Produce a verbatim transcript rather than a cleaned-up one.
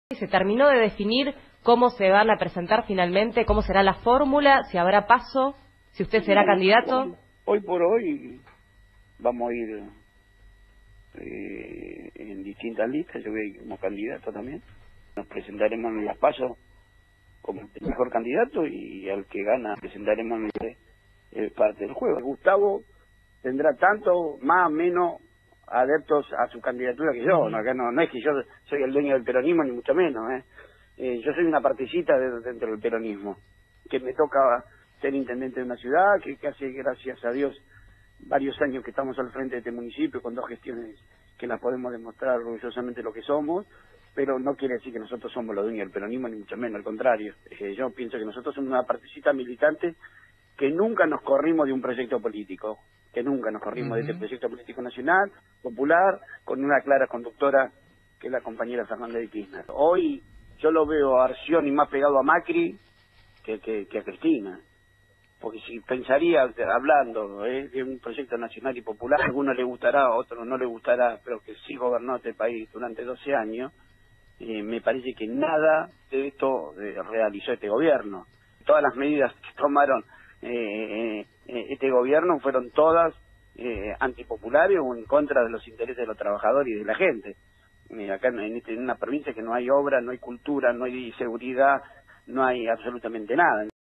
¿Se terminó de definir cómo se van a presentar finalmente, cómo será la fórmula, si habrá paso, si usted será Bueno, candidato? hoy, hoy por hoy vamos a ir eh, en distintas listas. Yo voy a ir como candidato también. Nos presentaremos en las PASO como el mejor candidato y al que gana presentaremos en el parte del juego. Gustavo tendrá tanto, más o menos adeptos a su candidatura que yo. No, acá no, no es que yo soy el dueño del peronismo, ni mucho menos. ¿eh? Eh, yo soy una partecita de, dentro del peronismo, que me toca ser intendente de una ciudad, que, que hace, gracias a Dios, varios años que estamos al frente de este municipio, con dos gestiones que las podemos demostrar orgullosamente lo que somos, pero no quiere decir que nosotros somos los dueños del peronismo, ni mucho menos, al contrario. Eh, yo pienso que nosotros somos una partecita militante que nunca nos corrimos de un proyecto político, que nunca nos corrimos uh-huh. de este proyecto político nacional, popular, con una clara conductora que es la compañera Fernández de Kirchner. Hoy yo lo veo a Arcioni más pegado a Macri que, que, que a Cristina, porque si pensaría, hablando ¿eh? de un proyecto nacional y popular, a alguno le gustará, a otro no le gustará, pero que sí gobernó este país durante doce años, eh, me parece que nada de esto eh, realizó este gobierno. Todas las medidas que tomaron eh, eh, este gobierno fueron todas eh, antipopulares o en contra de los intereses de los trabajadores y de la gente. Eh, acá en, este, en una provincia que no hay obra, no hay cultura, no hay seguridad, no hay absolutamente nada.